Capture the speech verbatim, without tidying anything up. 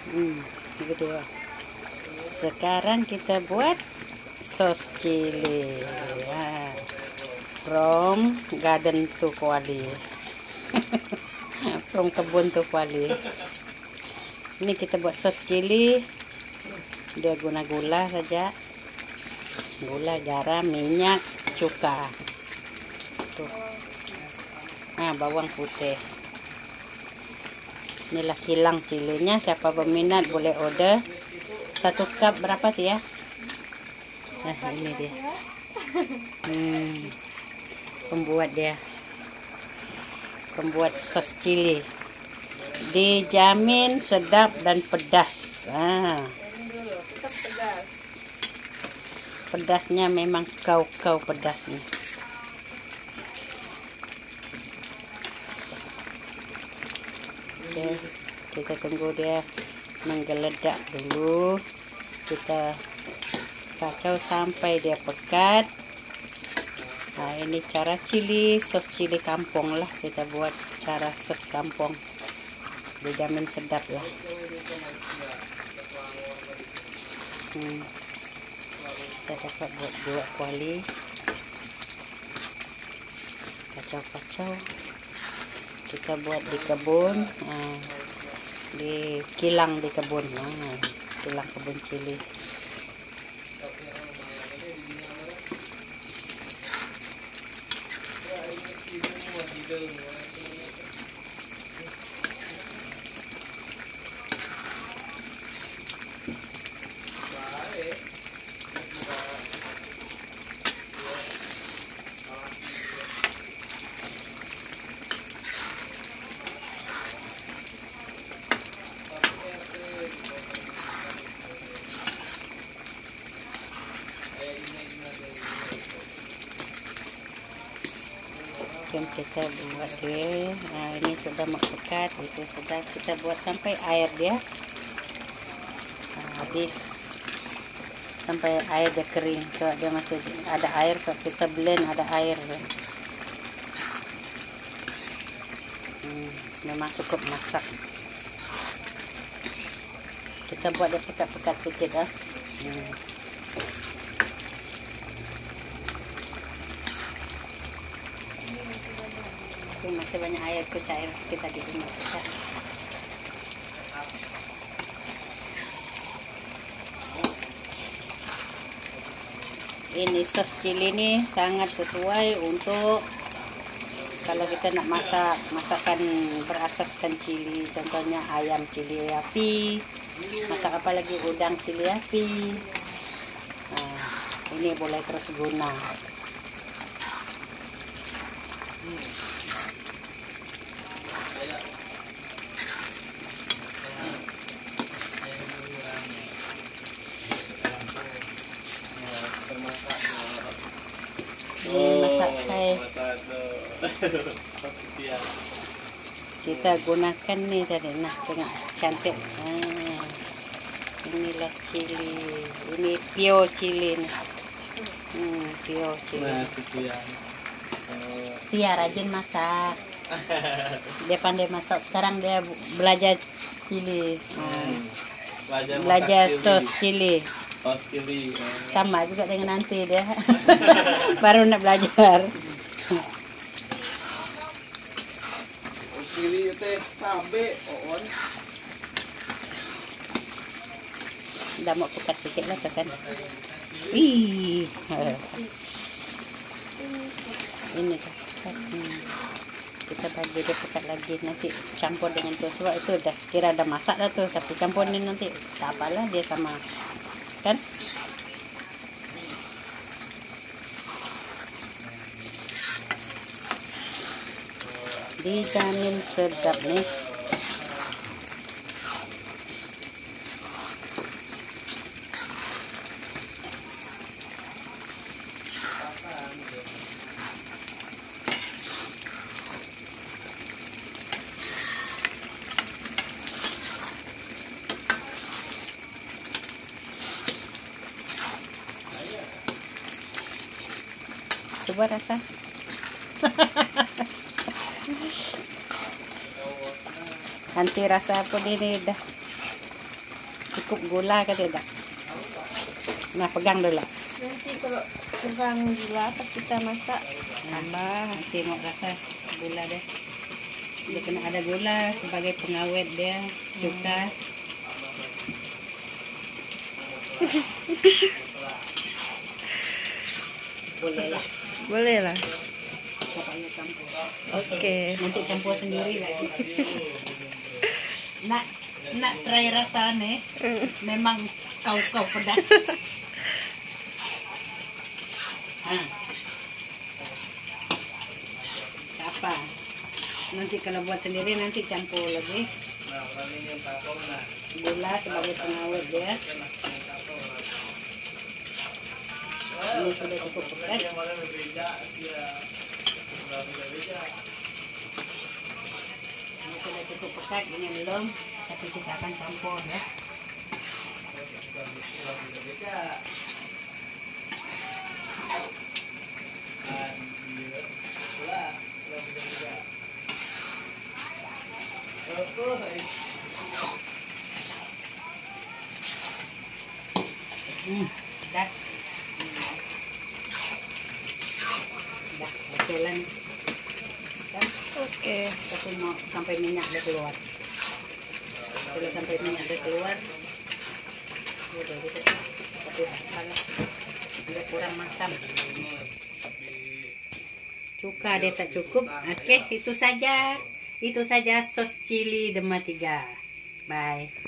Hmm, gede. Sekarang kita buat sos cili ya, from garden to Kuali. From kebun to Kuali. Ini kita buat sos cili. Dia guna gula saja, gula, garam, minyak, cuka. Tuh. Nah, bawang putih. Inilah kilang cilinya. Siapa berminat boleh order. Satu cup berapa tuh ya? Nah, ini dia. Hmm, pembuat dia. Pembuat sos cili. Dijamin sedap dan pedas. Ah. Pedasnya memang kau-kau pedasnya. Oke, kita tunggu dia menggeledak dulu. Kita kacau sampai dia pekat. Nah, ini cara cili, sos cili kampung lah kita buat, cara sos kampung. Dijamin sedap lah. Hmm. Kita dapat buat dua kuali. Kacau-kacau. Kita buat di kebun, nah, di kilang di kebun, nah, kilang kebun cili. Yang kita buat dia, nah ini sudah mau pekat, itu sudah kita buat sampai air dia nah, habis, sampai air dia kering. So dia masih ada air, so kita blend ada air. Hmm, memang cukup masak. Kita buat dia pekat-pekat sedikit ah. Hmm. Masih banyak air, ke cair kita di rumah kita. Ini sos cili ini sangat sesuai untuk kalau kita nak masak masakan berasaskan cili, contohnya ayam cili api, masak apa lagi, udang cili api. Nah, ini boleh terus guna. Ini masak kai. Kita gunakan nih tadi, nah tengok cantik. Nah, inilah cili, ini pio cili nih. Hmm, pio cili. Nah, itu ya. Tia rajin masak. Dia pandai masak. Sekarang dia belajar cili. Nah, Belajar, belajar cili. sos cili. Sos cili. Sama juga dengan nanti dia. Baru nak belajar. Cili teh cabe, on. Udah mau pekat sedikit lah kan. Wih. Ini kan. Hmm. Kita bagi dia pekat lagi, nanti campur dengan tuh, sebab itu udah kira ada masak dah tuh, tapi campurin nanti tak apalah, dia sama kan. Dijamin sedap nih. Coba rasa. Nanti rasa apa ini dah. Cukup gula ke tidak? Nah, pegang dulu. Nanti kalau kurang gula pas kita masak tambah. Nanti mau rasa gula deh. Dia kena ada gula sebagai pengawet dia. Cuka. Boleh lah. Boleh lah. Pokoknya campur. Oke. Nanti campur sendiri lagi. nak nak try rasa nih. Memang kau-kau pedas. Ah. Apa? Nanti kalau buat sendiri nanti campur lagi. Gula sebagai pengawet ya. Ini sudah cukup pekat. Ini sudah cukup pekat, ini belum. Tapi kita akan campur ya. Hmm, das. Dah, oke lah nih. Kan? Oke. Tapi mau sampai minyak dia keluar. Kalau sampai minyak dia keluar, udah gitu. Tapi kalau dia kurang masam. Cuka dia tak cukup. Oke, itu saja. Itu saja sos cili Dema tiga. Bye.